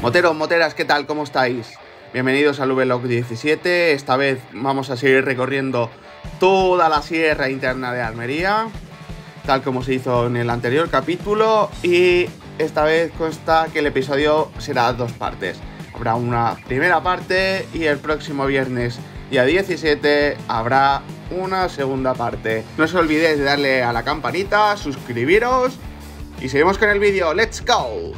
Moteros, moteras, ¿qué tal? ¿Cómo estáis? Bienvenidos al Vlog 17. Esta vez vamos a seguir recorriendo toda la sierra interna de Almería, tal como se hizo en el anterior capítulo, y esta vez consta que el episodio será dos partes. Habrá una primera parte y el próximo viernes, día 17, habrá una segunda parte. No os olvidéis de darle a la campanita, suscribiros y seguimos con el vídeo. ¡Let's go!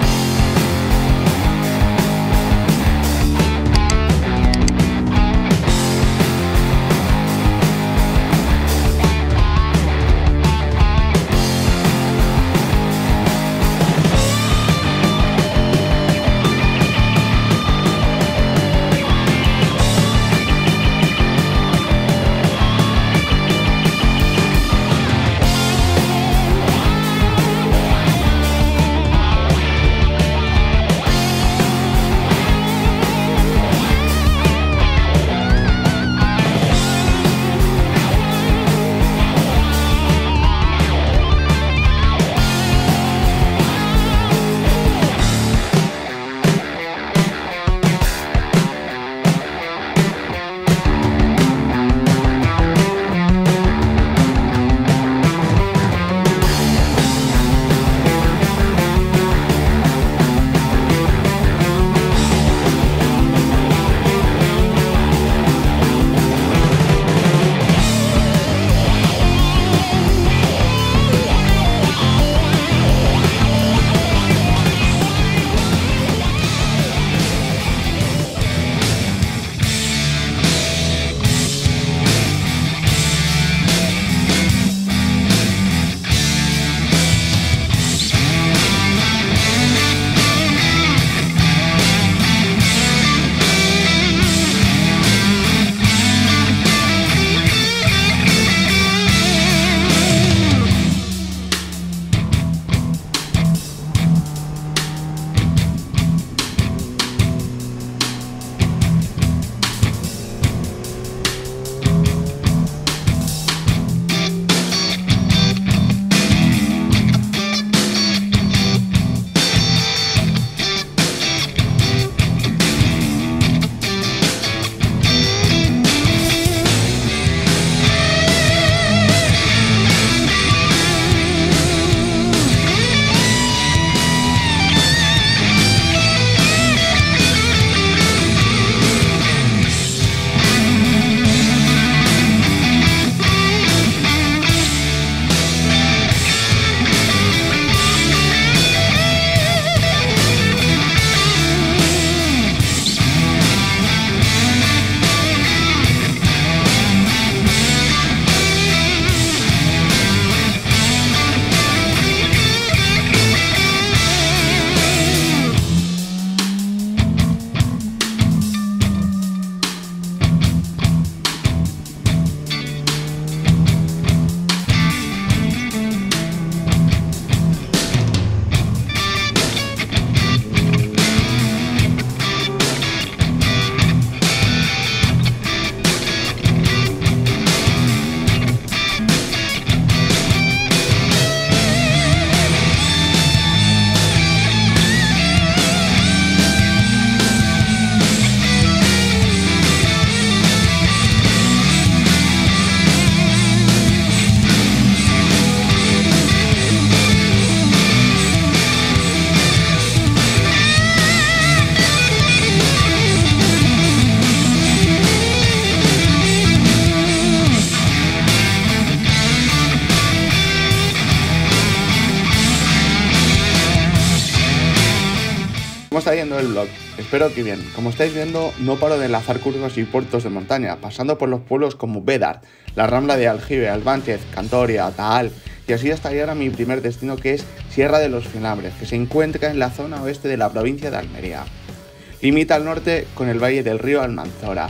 ¿Cómo está yendo el vlog? Espero que bien. Como estáis viendo, no paro de enlazar curvas y puertos de montaña, pasando por los pueblos como Bédar, la Rambla de Aljibe, Albánchez, Cantoria, Taal, y así hasta llegar a mi primer destino, que es Sierra de los Finambres, que se encuentra en la zona oeste de la provincia de Almería. Limita al norte con el valle del río Almanzora.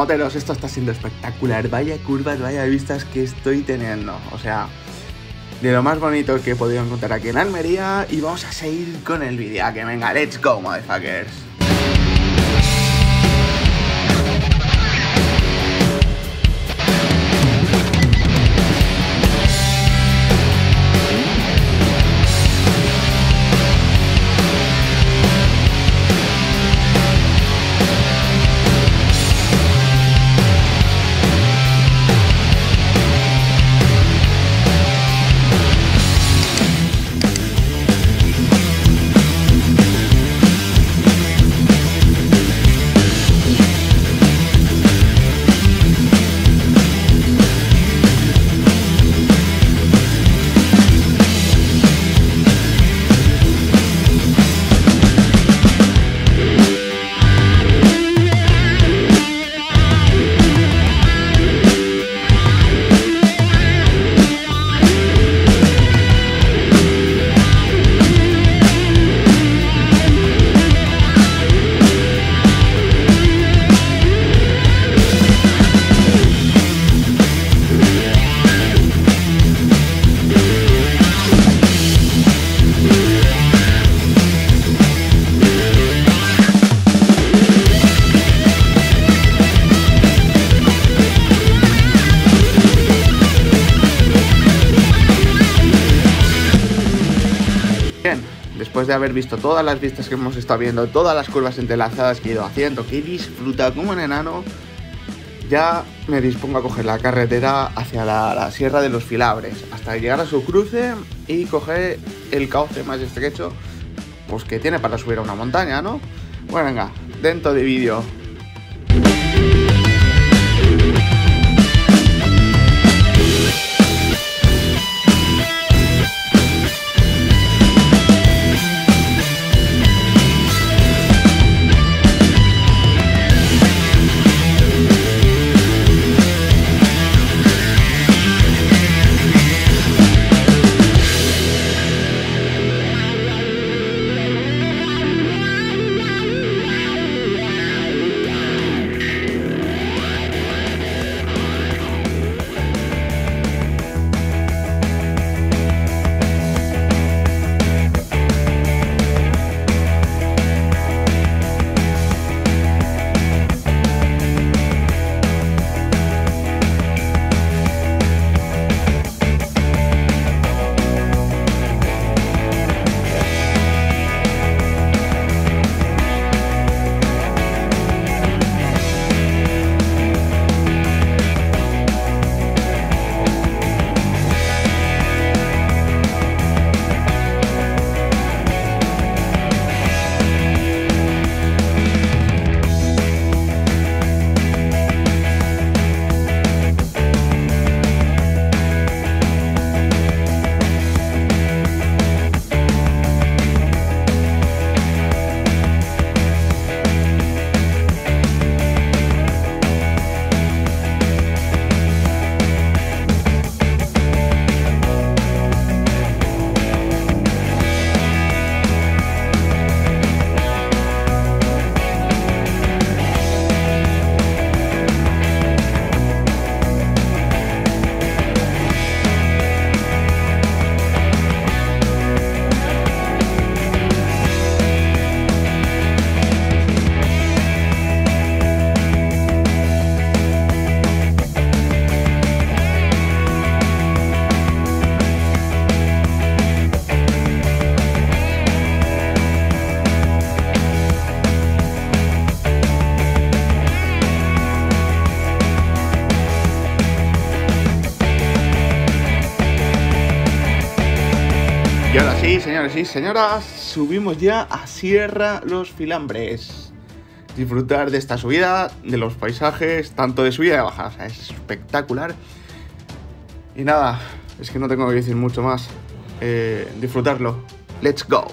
Moteros, esto está siendo espectacular. Vaya curvas, vaya vistas que estoy teniendo. O sea, de lo más bonito que he podido encontrar aquí en Almería. Y vamos a seguir con el vídeo. Que venga, let's go, motherfuckers. Después de haber visto todas las vistas que hemos estado viendo, todas las curvas entrelazadas que he ido haciendo, que he disfrutado como un enano, ya me dispongo a coger la carretera hacia la Sierra de los Filabres, hasta llegar a su cruce y coger el cauce más estrecho pues que tiene para subir a una montaña, ¿no? Bueno, venga, dentro de vídeo. Y ahora sí, señores y señoras, subimos ya a Sierra Los Filambres. Disfrutar de esta subida, de los paisajes, tanto de subida y de bajada, o sea, es espectacular. Y nada, es que no tengo que decir mucho más. Disfrutarlo. Let's go.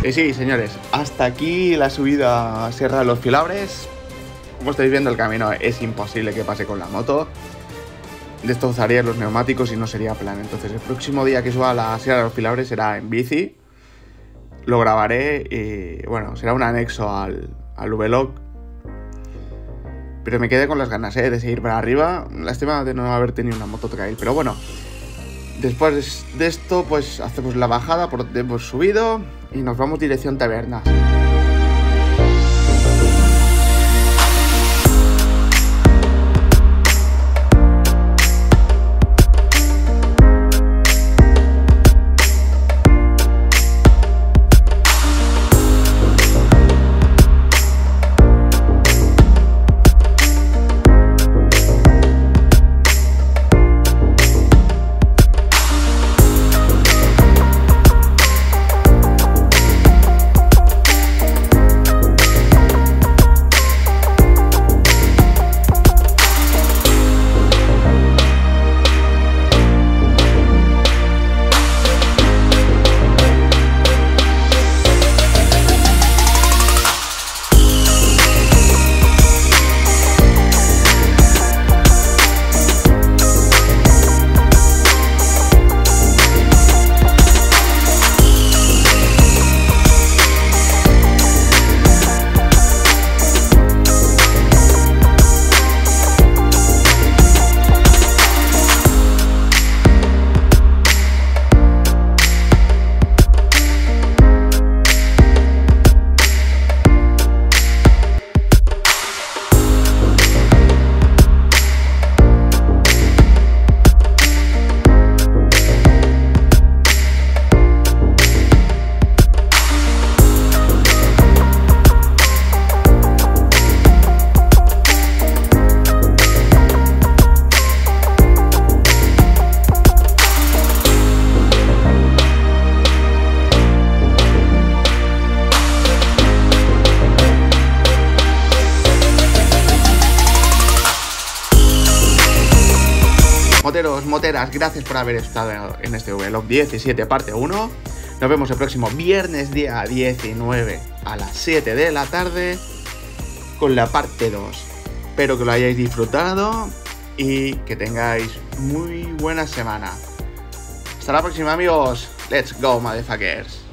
Y sí, señores, hasta aquí la subida a Sierra de los Filabres. Como estáis viendo, el camino es imposible que pase con la moto. Destrozaría los neumáticos y no sería plan. Entonces el próximo día que suba a la Sierra de los Filabres será en bici. Lo grabaré y bueno, será un anexo al vlog. Pero me quedé con las ganas de seguir para arriba. Lástima de no haber tenido una moto trail. Pero bueno, después de esto pues hacemos la bajada por donde hemos subido y nos vamos dirección taberna. Moteros, moteras, gracias por haber estado en este vlog 17 parte 1. Nos vemos el próximo viernes día 19 a las 7 de la tarde con la parte 2. Espero que lo hayáis disfrutado y que tengáis muy buena semana. Hasta la próxima, amigos. Let's go, motherfuckers.